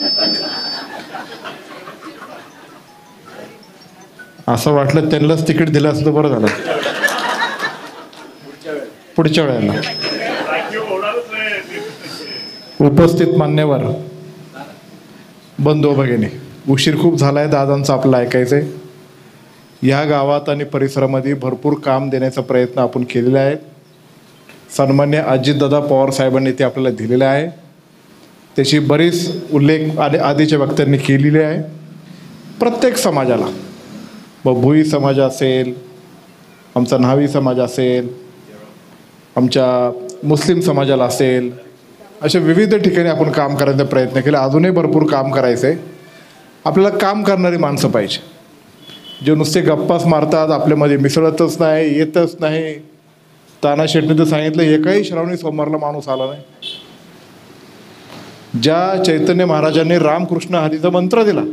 असं वाटलं त्यांनाच तिकीट दिलं असतं तर बरं झालं पुढच्या वेळेला. उपस्थित मान्यवर बंधू भगिनी, उशीर खूप झालाय, दादांचं आपलं ऐकायचंय. या गावात आणि परिसरामध्ये भरपूर काम देण्याचा प्रयत्न आपण केलेला आहे. सन्मान्य अजितदादा पवार साहेबांनी ते आपल्याला दिलेलं आहे. त्याची बरीच उल्लेख आधीच्या वक्त्यांनी केलेले आहे. प्रत्येक समाजाला, मग भोई समाज असेल, आमचा न्हावी समाज असेल, आमच्या मुस्लिम समाजाला असेल, अशा विविध ठिकाणी आपण काम करायचा प्रयत्न केला. अजूनही भरपूर काम करायचं आहे. आपल्याला काम करणारी माणसं पाहिजे, जे नुसते गप्पाच मारतात, आपल्यामध्ये मिसळतच नाही, येतच नाही. ताना शेट्टीने तर सांगितलं एकाही श्रावणी सोमवारला माणूस आला नाही. ज्या चैतन्य महाराजांनी रामकृष्ण हरीचा मंत्र दिला,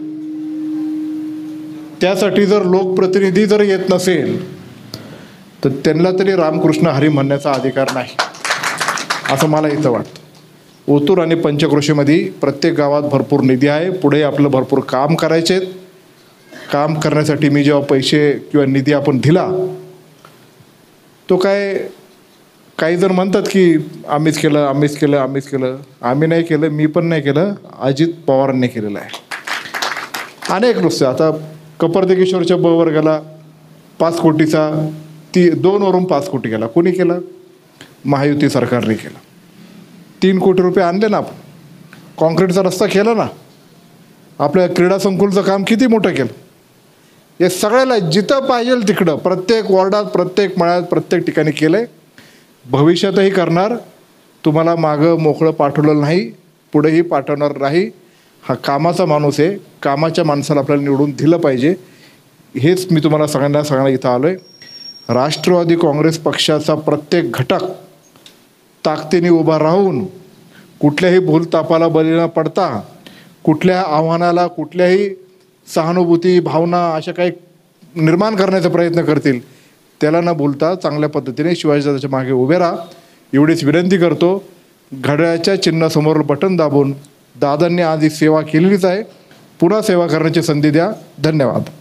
त्यासाठी जर लोकप्रतिनिधी जर येत नसेल तर त्यांना तरी रामकृष्ण हरी म्हणण्याचा अधिकार नाही, असं मला इथं वाटतं. ओतूर आणि पंचक्रोशीमध्ये प्रत्येक गावात भरपूर निधी आहे. पुढे आपलं भरपूर काम करायचे. काम करण्यासाठी मी जेव्हा पैसे किंवा निधी आपण दिला, तो काही जण म्हणतात की आम्हीच केलं, आम्हीच केलं, आम्हीच केलं. आम्ही नाही केलं, मी पण नाही केलं, अजित पवारांनी केलेलं आहे. अनेक नुसते आता कपर्देकेश्वरच्या ब वर्गाला 5 कोटीचा 2 वरून 5 कोटी गेला. कोणी केलं? महायुती सरकारने केलं. 3 कोटी रुपये आणले ना आपण. कॉन्क्रीटचा रस्ता केला ना. आपल्या क्रीडा संकुलचं काम किती मोठं केलं. हे सगळ्याला जिथं पाहिजे तिकडं, प्रत्येक वॉर्डात, प्रत्येक मळ्यात, प्रत्येक ठिकाणी केलं आहे. भविष्यातही करणार. तुम्हाला मागं मोकळं पाठवलं नाही, पुढेही पाठवणार नाही. हा कामाचा माणूस आहे. कामाच्या माणसाला आपल्याला निवडून दिलं पाहिजे. हेच मी तुम्हाला सगळ्यांना इथं आलो आहे. राष्ट्रवादी काँग्रेस पक्षाचा प्रत्येक घटक ताकदीने उभा राहून, कुठल्याही भूलतापाला बळी न पडता, कुठल्या आव्हानाला, कुठल्याही सहानुभूती भावना अशा काही निर्माण करण्याचा प्रयत्न करतील, त्याला न बोलता चांगल्या पद्धतीने शिवाजीदादाच्या मागे उभे राहा, एवढीच विनंती करतो. घड्याळाच्या चिन्हासमोर बटन दाबून दादांनी आधी सेवा केलेलीच आहे. पुन्हा सेवा करण्याची संधी द्या. धन्यवाद.